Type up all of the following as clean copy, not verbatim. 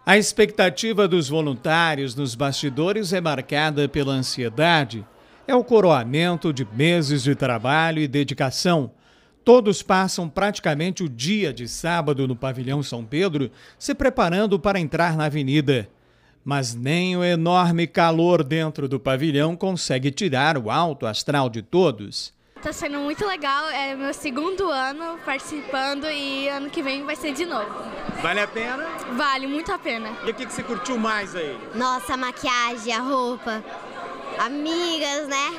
A expectativa dos voluntários nos bastidores é marcada pela ansiedade. É o coroamento de meses de trabalho e dedicação. Todos passam praticamente o dia de sábado no pavilhão São Pedro, se preparando para entrar na avenida. Mas nem o enorme calor dentro do pavilhão consegue tirar o alto astral de todos. Está sendo muito legal, é meu segundo ano participando e ano que vem vai ser de novo. Vale a pena? Vale muito a pena. E o que você curtiu mais aí? Nossa, a maquiagem, a roupa, amigas, né?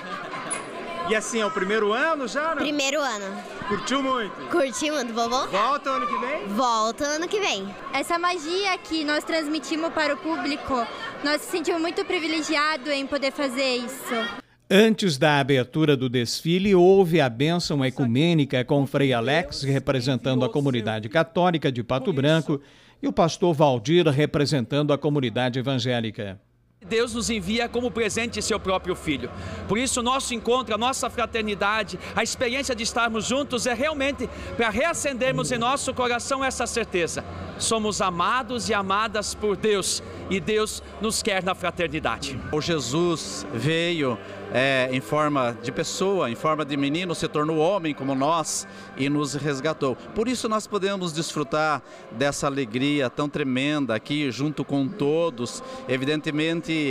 E assim, é o primeiro ano já, né? Primeiro ano. Curtiu muito? Curti muito, vou voltar. Volta ano que vem? Volta ano que vem. Essa magia que nós transmitimos para o público, nós nos sentimos muito privilegiados em poder fazer isso. Antes da abertura do desfile, houve a bênção ecumênica com o Frei Alex, representando a comunidade católica de Pato Branco, e o pastor Valdir, representando a comunidade evangélica. Deus nos envia como presente seu próprio Filho. Por isso, o nosso encontro, a nossa fraternidade, a experiência de estarmos juntos é realmente para reacendermos em nosso coração essa certeza. Somos amados e amadas por Deus e Deus nos quer na fraternidade. O Jesus veio em forma de pessoa, em forma de menino, se tornou homem como nós e nos resgatou. Por isso nós podemos desfrutar dessa alegria tão tremenda aqui junto com todos, evidentemente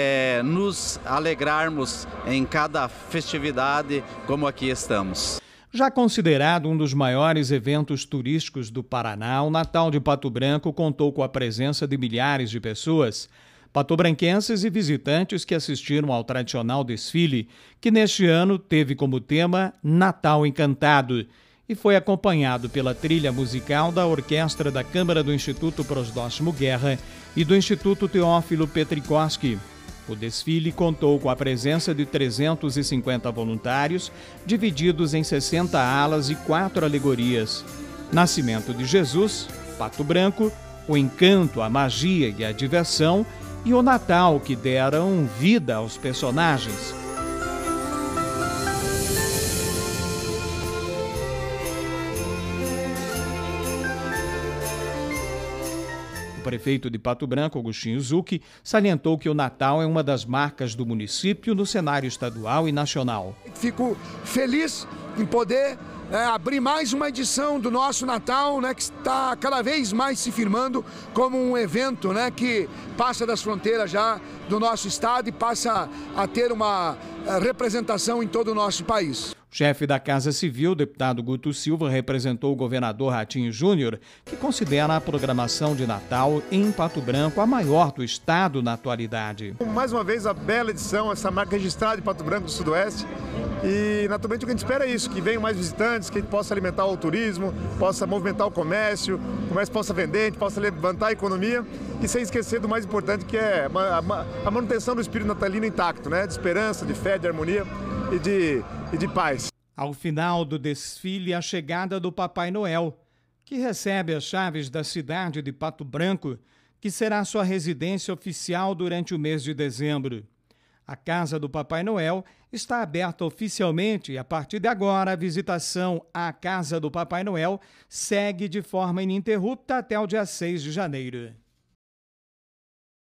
nos alegrarmos em cada festividade como aqui estamos. Já considerado um dos maiores eventos turísticos do Paraná, o Natal de Pato Branco contou com a presença de milhares de pessoas, patobranquenses e visitantes que assistiram ao tradicional desfile, que neste ano teve como tema Natal Encantado, e foi acompanhado pela trilha musical da Orquestra da Câmara do Instituto Prosdóximo Guerra e do Instituto Teófilo Petrikowski. O desfile contou com a presença de 350 voluntários, divididos em 60 alas e 4 alegorias. Nascimento de Jesus, Pato Branco, o encanto, a magia e a diversão, e o Natal, que deram vida aos personagens. O prefeito de Pato Branco, Agostinho Zucchi, salientou que o Natal é uma das marcas do município no cenário estadual e nacional. Fico feliz em poder abrir mais uma edição do nosso Natal, né, que está cada vez mais se firmando como um evento, né, que passa das fronteiras já do nosso estado e passa a ter uma representação em todo o nosso país. O chefe da Casa Civil, deputado Guto Silva, representou o governador Ratinho Júnior, que considera a programação de Natal em Pato Branco a maior do estado na atualidade. Mais uma vez a bela edição, essa marca registrada de Pato Branco do Sudoeste. E naturalmente o que a gente espera é isso, que venham mais visitantes, que a gente possa alimentar o turismo, possa movimentar o comércio possa vender, a gente possa levantar a economia e sem esquecer do mais importante, que é a manutenção do espírito natalino intacto, né? De esperança, de fé, de harmonia e de paz. Ao final do desfile, a chegada do Papai Noel, que recebe as chaves da cidade de Pato Branco, que será sua residência oficial durante o mês de dezembro. A Casa do Papai Noel está aberta oficialmente e, a partir de agora, a visitação à Casa do Papai Noel segue de forma ininterrupta até o dia 6 de janeiro.